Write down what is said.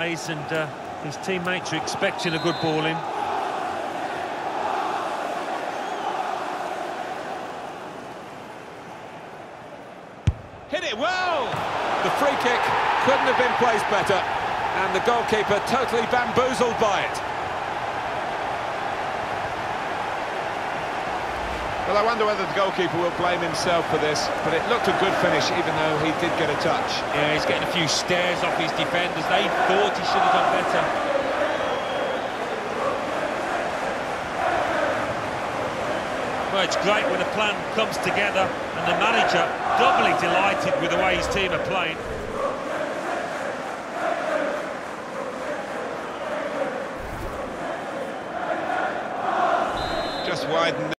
And his teammates are expecting a good ball in. Hit it well! The free kick couldn't have been placed better, and the goalkeeper totally bamboozled by it. Well, I wonder whether the goalkeeper will blame himself for this, but it looked a good finish, even though he did get a touch. Yeah, he's getting a few stares off his defenders. They thought he should have done better. Well, it's great when a plan comes together, and the manager doubly delighted with the way his team are playing. Just widened.